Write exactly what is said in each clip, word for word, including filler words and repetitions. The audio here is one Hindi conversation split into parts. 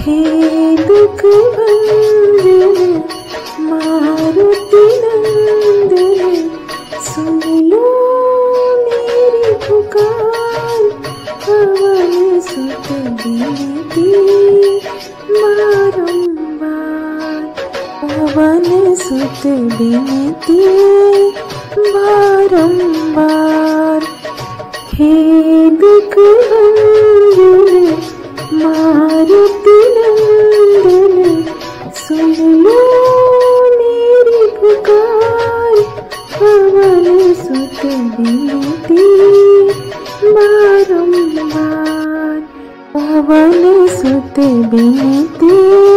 हे दुख भंजन मारुति नंदन, सुन लो मेरी पुकार। पवन सुत विनती बारंबार, पवन सुत विनती बारंबार। हे दुख भंजन मारुति नंदन, सुन लो मेरी पुकार। पवन सुत विनती बारंबार, पवन सुत विनती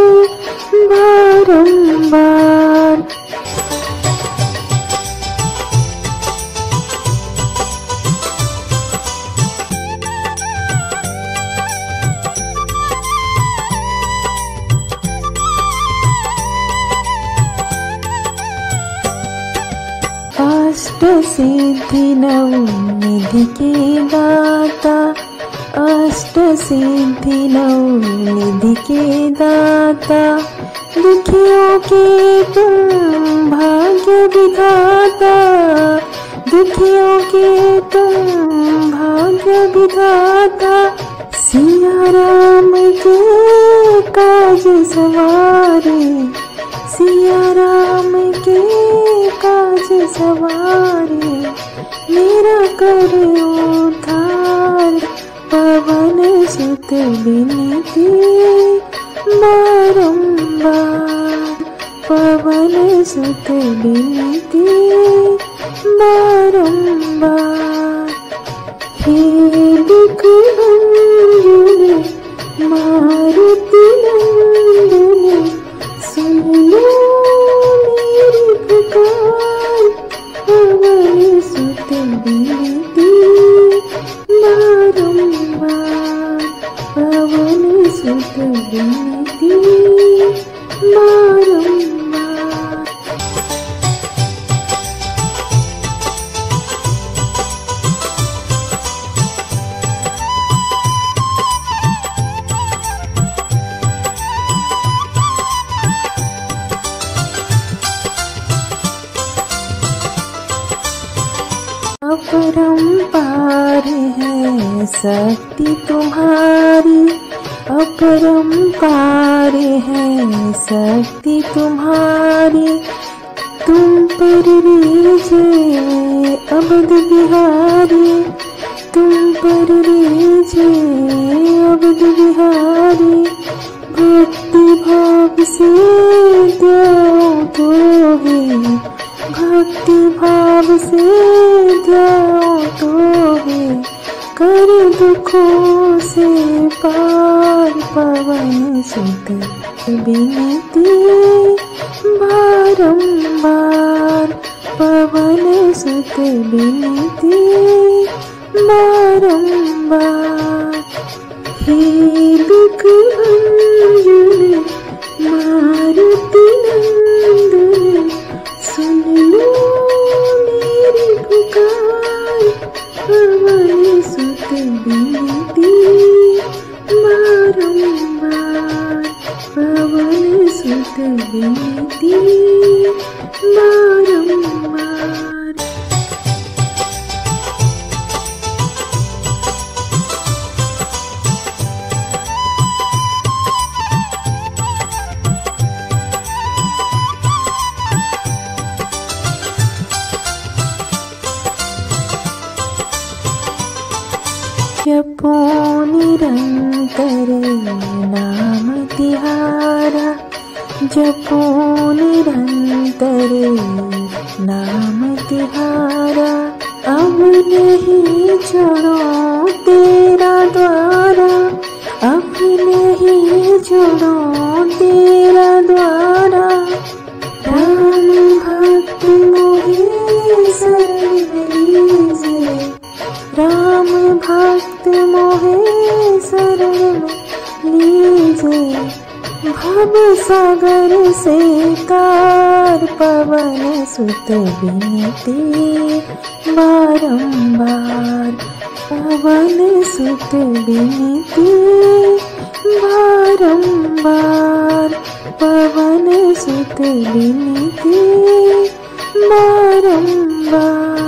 बारंबार। अष्ट सिद्धि नवनिधि के दाता, अष्ट सिद्धि नवनिधि के दाता। दुखियों के तुम भाग्य विधाता, दुखियों के तुम भाग्य विधाता। सिया राम के काज सवारे, सिया राम के काज सवारे। मेरा कर उद्धार, पवन सुत विनती बारंबार, पवन सुत विनती बारंबार। हे दुख भंजन मारुति नंदन, सुन लो मेरी पुकार। पवन सुत विनती बारंबार, पवन सुत विनती बारंबार। अपरंपार है शक्ति तुम्हारी, अपरंपार है शक्ति तुम्हारी। तुम पर रीझे अवध बिहारी, तुम पर रीझे अवध बिहारी। भक्ति भाव से द्याओ तो है, भक्ति भाव से द्याओ तो है। कर दुखों से पार, पवन सुत विनती बारंबार, पवन सुत विनती बारंबार। हे दुख भंजन मारुति नंदन, सुन लो मेरी पुकार। पवन सुत विनती बारंबार, पवन सुत विनती बारंबार। जपो निरंतर नाम तिहारा, जपो निरंतर नाम तिहारा। अब नहीं छोड़ो तेरा द्वारा, अब नहीं छोड़ो तेरा द्वारा। राम भक्त मोहे शरण लीजे, राम भक्त मोहे शरण लीजे। भव सागर से तार, पवन सुत विनती बारंबार, पवन सुत विनती बारंबार पवन सुत बिनती बारंबार।